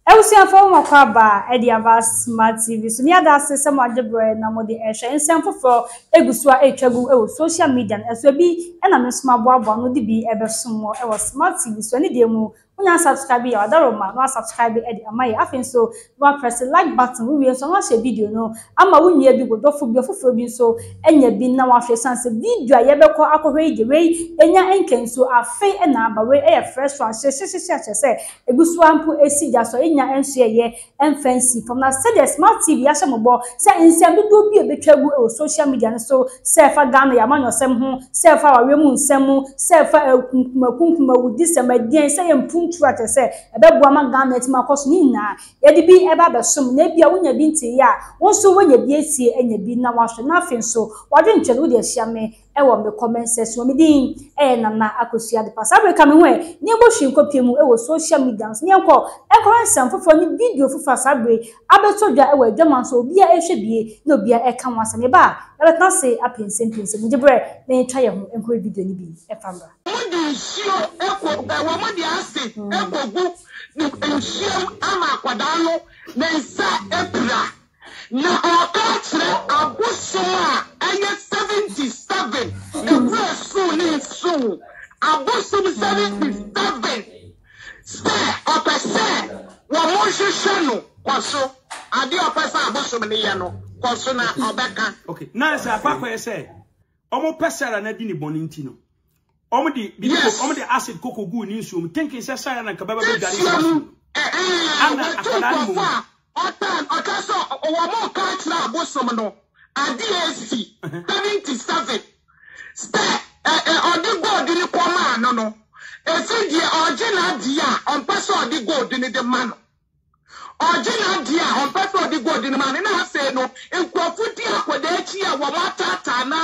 Ewusiafo makwaba Ediava Smart TV so nia da asese mo adebre na mo de ehwe nsiamfofo egusu a etwagu e social media eso bi e na mesoma boabo no de bi ebesomo e Smart TV so ni de mu unya subscribe ya odaroma no subscribe e de amaye afen so no press like button we so no share video no ama wunya bi godofo bi ofofo bi so enya bi na wa hwe sanse video a yebekọ akohwe ide we enya enkenso afen e na aba we e fresh one se egusu ampu esi ja so enya enso ye fancy from na say the Smart TV ya shemobo say ensiam do bi ebetwagu e social media so say fa Ghana ya manyosem ho say fa wawemu nsem say fa kunkuma wudi semadian say empum tuate say ebeboa ma Ghana etima koso ni na ye de bi eba besom na bia wonya bi ntie ya wonso wonya bi esie enya bi na wahwe na afen so wade ntwele wo de ahia me ewo me comment section me din nana akosua de pass abeka me ho ni ebohwe nkopie mu ewo social media ni enko ensam fofo ni video fofo sabre abetodwa ewo adwama so obi a ehwe bie na obi a eka wasame ba ebetna se apensempense mu jebre na etwa ye ho enko video ni bi efambra mudi sio eko wa mudi ase eko gu ni sio ama akwada no na nsa epra na okatre abosoma eye 77 ebra so ni so abosom 77 stay opese wa mo hwehwe no kwaso ade opese abosom ne ye no kwaso na obeka okay na say apakwa say omo pesara na di ni boninti no omo di acid koko gu ni nsuom thinking say sara na kababa be gari ana akala ni mo otan okaso wa mo ka tra abosom no ade esi 77 stay odi god ni kwama no no esi die original dia on person odi god ni de man original dia on person odi god ni man na say no enkrofudi akwada achi a wo matata na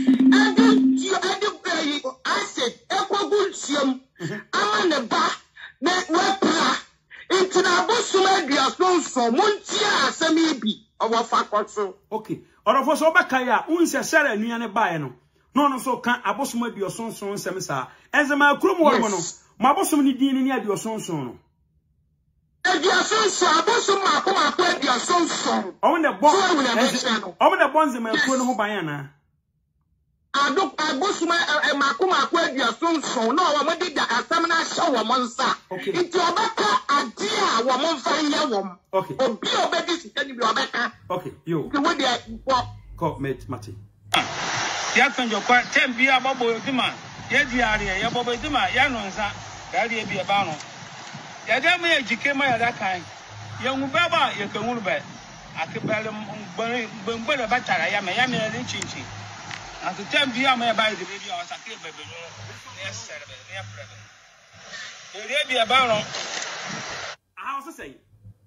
edi I said ekwogu nsiam ama ne ba ne wepra intina bosuma dia sonso montia asemi bi owo fakoso okay orofo so beka ya unse sere anuane bae no no so kan abosoma bi osonson nsem sa enzema akrum wo no ma abosom ni din ni adi osonson no adi osonson abosoma akoma akwa adi osonson o ne bon nzema akro no ho ban na ado abosoma makoma akwa adi osonson no wo modi da asam na hye wo monsa nti obeka adi a wo monfa ye wo okay obi obedi sikani bi obeka okay yo the way they call mate Mati ya kanjo kwa tembia babo yodima ya diare ya babo yodima ya nonsa gari bi eba no ya dem ya jike ma ya da kan ya ngubaba ya kanwuru ba akebale mgbere ba tara ya me ri chinchi atu tembia ma ya ba de bi o sake bebe no ya serbe ya prebe ya bi eba no how so say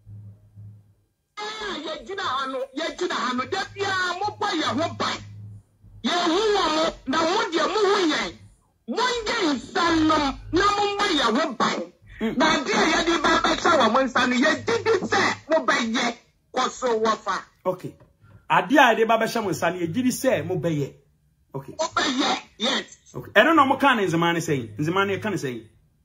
ya jina hano da bia mo ba ya ho ba ye huwa na wodi mu huyen monje nsanno na mo ya ho ban na dia ye di ba ba cha wa mo nsanno ye didi se mo ba ye koso wafa okay adia ye di ba ba cha mo nsanno ye didi se mo ba ye okay o ba ye yes okay eno no mo kan nzemane sei nzemane kan sei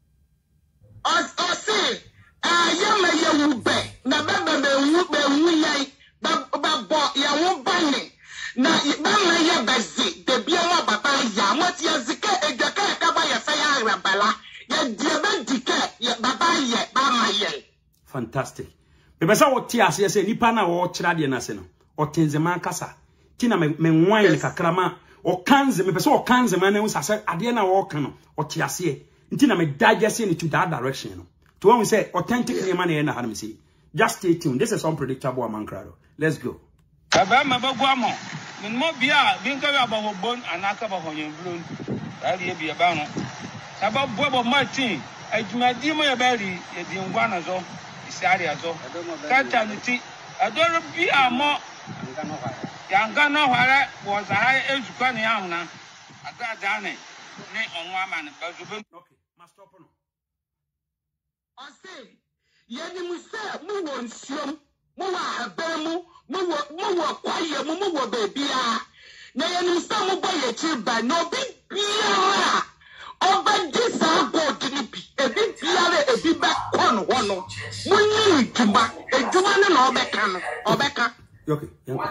o se ya ma ye wu be na ba wu ye ba bo ya wo ban na ibama ya bazi de bia wa baba ya moti azike edaka ka ba ya fa ya rabala ya diaba dike ya baba ya ba ma ye fantastic be besa wo ti ase se nipa na wo kira de na se no o tenzema kasa ti na me nwan ne kakrama o kanze me besa o kanze ma na hu sase ade na wo kan no o ti ase nti na me daje se ni to that direction no to when we say authentic name na ha na me say just stay tuned. This is unpredictable among crowd. Let's go. Baba mabaguamo min mo bia bin ka ba ho bon anaka ba ho yen blon ari bia ba no aba bobo martin adwumadi mo ya bari e di ngwa na zo isari azo kata nti adoro bia mo yanga no hare wo za ha ezukwa ne ahuna aga dane ne onwa ma ne ba zube okay master up no I say yeni musa mu won siom mu wa abamu mu wo kwaye mu wo bebia na yeni musa mu boye chiba no bi bia oba disa god ni bi ebi biara ebi be kono wono munyi djuma edjuma ne na obeka no obeka okay yanko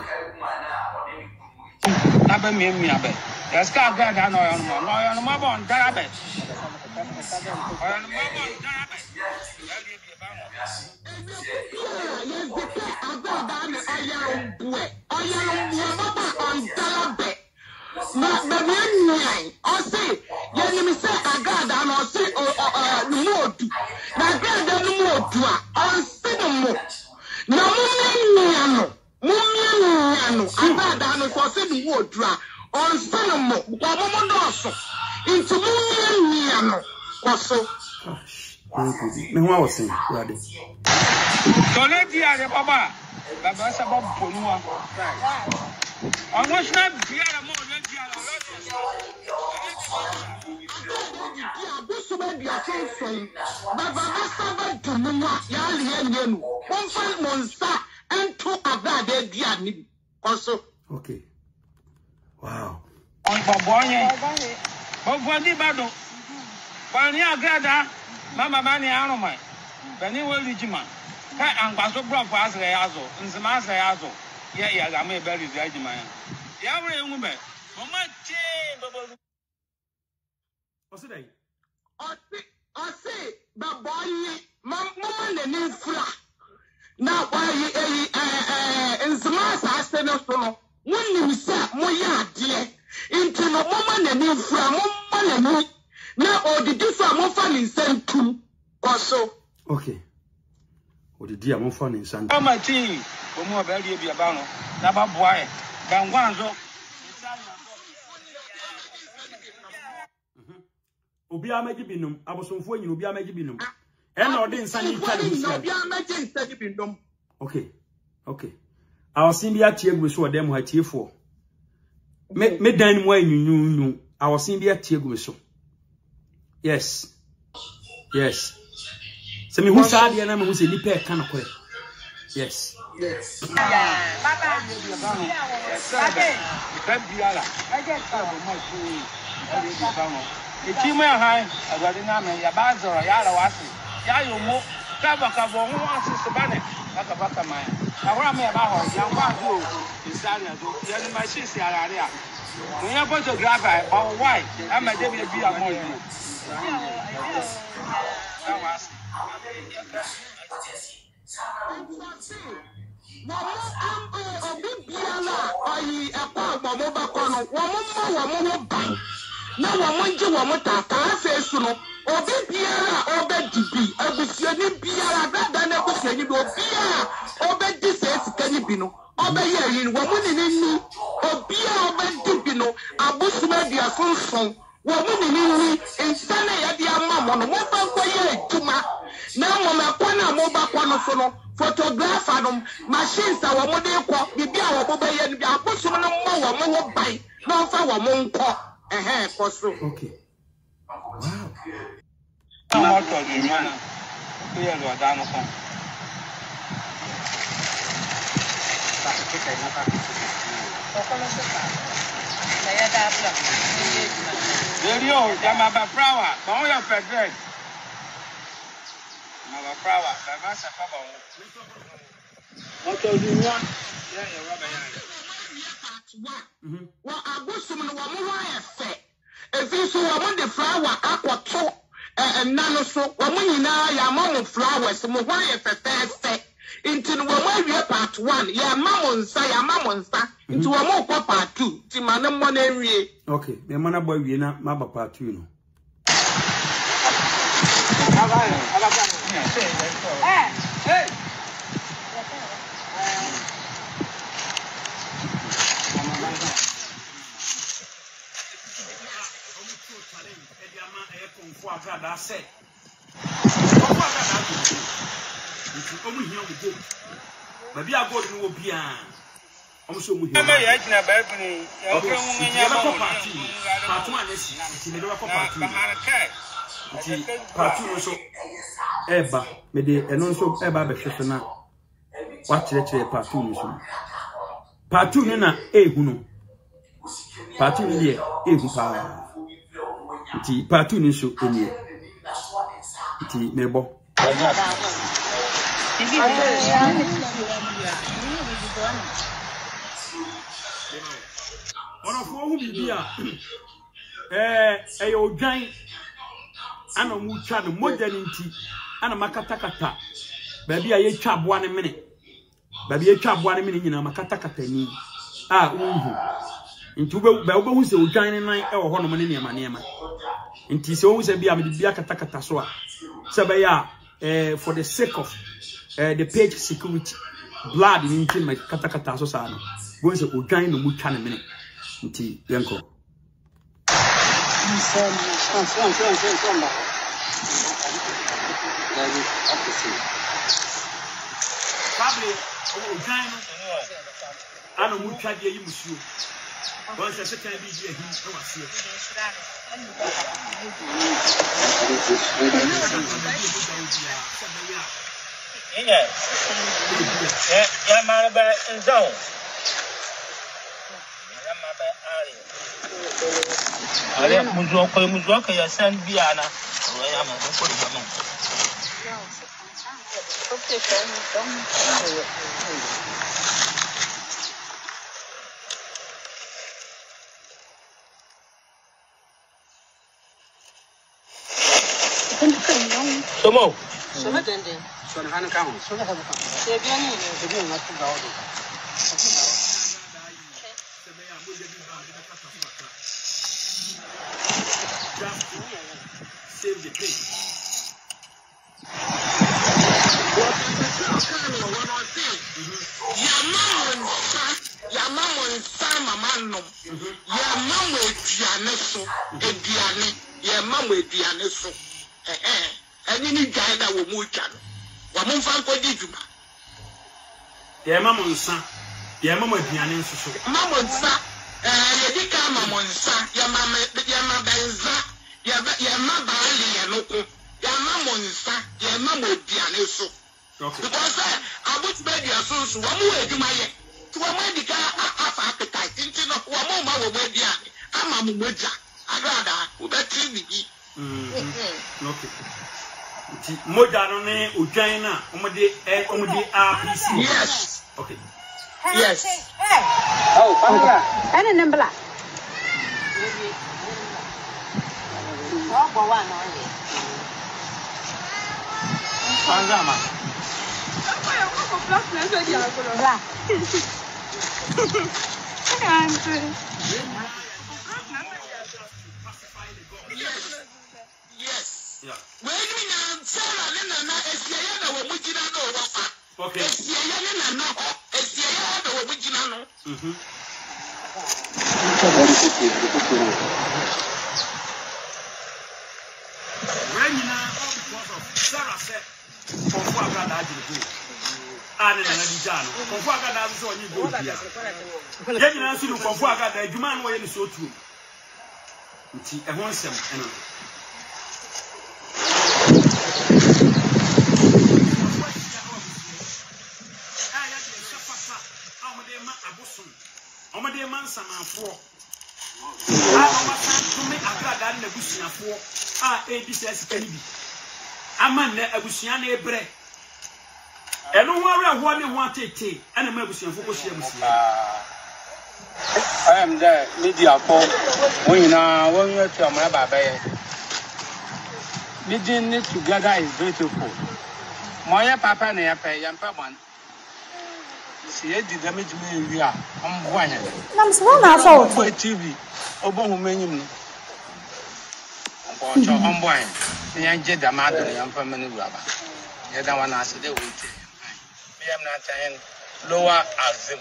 abe mi abe yaska gada no yo no mo bon darabe oyo no mo bon darabe yali bi ba mo yezike agada ne oyalombuwe baba on darabe na bemnyai osi yenimi se agada no osi numodu na agada numodu a onsi no na mumiano agada no so se numodu a onsi no mo kwa momo no so into mumiano kwaso me ho awosen rade tole di are baba baba sa baba ponuwa almost not biara mo le di ala Busuba dia sonson baba masaba dumunwa ya lienu wonfa monsa ento agada dia ni koso okay wow on babo ni bado kwani agada mama mani aroma bani wo lijima ka angbaso brofo asre yazo nzima asre yazo ya ga me beri di ajima ya wure enwu be mama che babo osidai osi babo yi mama le ni fura na wayi nzima asase no so no wonni sa mo ya ade into no mama le ni fura mama le ni na odidi so amofa ni nsentum koso okay odidi amofa ni nsentum mama ti omo beri bi aba no na baboa e gangwanzo obi amaji binum abosomfo nyina obi amaji binum na odi nsan yi twa ni obi amaji nsan binum okay awosin bi atie gu so odem ha tiefo me dan mu anyunyunyu awosin bi atie gu so yes se mi hu saade na me hu se nipa e kana kore yes baba biala Echime hai agwadi na me ya bazoro ya la wasi ya yomo kaba kabo ho asisi bane baka mai ahora me ba ho ya kwa do isari ado ya ni machine si arare a mo ya photographer o why am de bi amo yi ya wasi na mo obi biala oyi ekwa mo ba kono wo mo ban na wamonje wamotaka afesu no obi biara obedibi abusuani biara dada na abusuani do biara obedi sesikani bi no obeye yin wamuni ni obiara obedibi no abusuma dia sonson wamuni ni insana ya dia mamo no mo fa koye ejuma na mo makwana mo ba kwano so no photographer no machines a wamode ko bibia wo bobeye ni abusuma no mo wamo ban na fa wamo nko koso okay wow na to di mana ko ye lo da no ko ta ke kai na ta ko na se ta na ya da bla video jama ba flower ba o ya perfect na ba flower ba ba sa pa ba o to di wa ya wa ba ya wa abusum no wa mo wa efe efi so wa mo de flower akoto nano so wa mo nyina ya ma mo flowers mo wa efe into no wa mo awie part 1 ya ma mo nsa into wa mo kwa part 2 ti ma na mo na awie okay me mana bo awie na ma ba part 2 no hey konfo agada se nti omu hia omu gold ba bia gold no wo bia omu so omu hia ma ya jina baibuli ya ko nya ma part 1 nesi nti me do ko part 2 nti part 2 no so eba me de eno so eba be hwehwe na wa kire part 2 no so part 2 na ehu no part 2 ni ehu pa nti part 2 ni so enie Ti nebo. One of who be here. Yo giant. Ana mucha no modernity. Ana makatakata. Baby I chab 1 minute. Baby I chab 1 minute na makatakata ni. Into who say giant nine or one money near my name. Inti so say be katakata so. Sabaya for the sake of the page security. Blood in my katakata so sana. Go say giant no mucha na minute. Inti yanko. Probably giant I know much idea you must you. Once I can be here, he was here. Yeah, my bad and zone. Ale muzwaka ya san biana waya ma ko da man Somo dende so na han kan so na ha kan se bien ni se bien na tu ga odo Save the page. Because I would beg your sons, one way to my to a medical appetite, into the woman will be I'm a muja. I rather would that TV. Okay. Mojanone, Ujana, Omadi, RPC. Yes. Okay. Yes. Oh, and a number. Yes. Yeah. When we now Sarah Lena Esiana Wabujina no Wafa. Okay. Esiana no Esiana Wabujina no. When you now because of Sarah said for what God had to do. And then Adijano. For what God has so you go here. Then you now see the for what God the man way is so true. Nti e ho nsem eno omode man samanfo amasan tumi agrada na busuafo ebcs kanibi aman na abusua na ebre eno ho awra ho ne ho atete ana ma abusuafo ko hia musia I am the media for when you to my baba. Meeting it together is beautiful. My papa and I pay young one. See, it did damage me. We are on one. I'm small now for TV. Obo menu. On boy. The young Jedi mother and family rubber. The other one has the way. We am not saying lower Azim.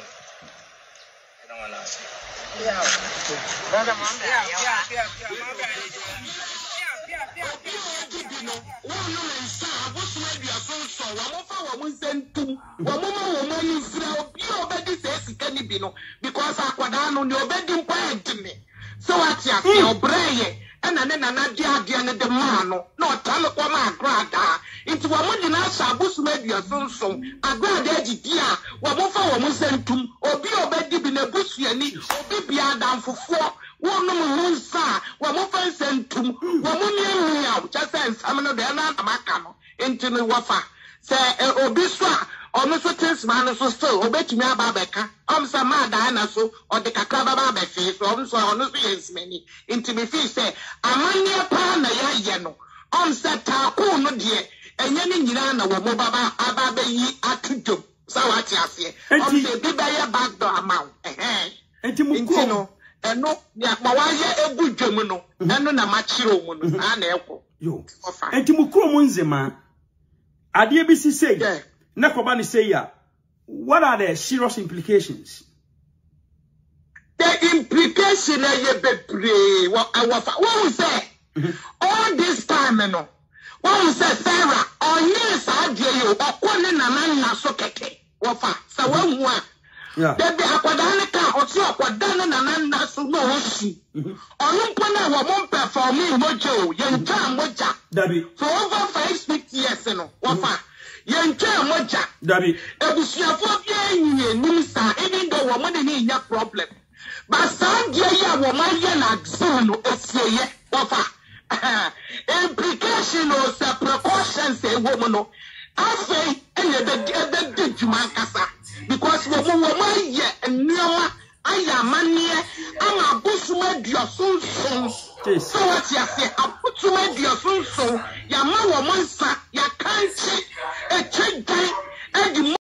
Because Aquadano, your bedding point to me. So what's your brain? And then another the man, no, tell what my grada. Into woman in our Sabus media sonson, a grand idea, Wamofa Wamusentum, or be obeyed in a bush, or be down for 4. One moon, sir, Wamofa sentum, Wamunia, just as I'm not Macano, into the wafa. Say, Obiswa, or no certain man so still, obey to me about Becca, some Diana so, or the Cacaba face, or so on the many. Into me fish say, Amania Pana Yano, set Taco no dear, and Yanni Nana, Wamobaba, Ababe ye Atujo, Sawatia, and say, Bibaya back door amount, and Timukino, and no, Mawaya a good Germano, and no Namachiro, and Elko. Yo, and Timukro Munzema. Adiebisi say, Nakobani say, what are the serious implications? The implication is what we say all this time, you know. What we say, Sarah, or yes, I do you, or calling a man so keke, wafa, so one more. Yeah, there be a quadanica or so quadana so no she. Or no pona won't perform me, mojo, young time, moja. Dabi. For over 5-6 years, you know, wafa. Young time, moja. Dabi. If you see a 4 year, Nisa, even though woman in your problem. But some dear woman, like soon, a wafa. Implication or precautions, a woman. I say, and the did you man casa. Because woman, and no, I am money, I'm a bushman, your soon. So what you say, I put you in your soon, your mother, monster, your country, a trade, and